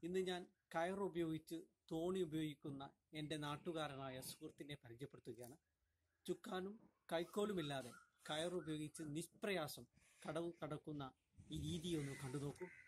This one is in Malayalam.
ഇന്ന് ഞാൻ കയർ ഉപയോഗിച്ച് തോണി ഉപയോഗിക്കുന്ന എൻ്റെ നാട്ടുകാരനായ സുഹൃത്തിനെ പരിചയപ്പെടുത്തുകയാണ്. ചുക്കാനും കൈക്കോലുമില്ലാതെ കയർ ഉപയോഗിച്ച് നിഷ്പ്രയാസം കടവ് കടക്കുന്ന ഈ രീതിയൊന്ന് കണ്ടു നോക്കൂ.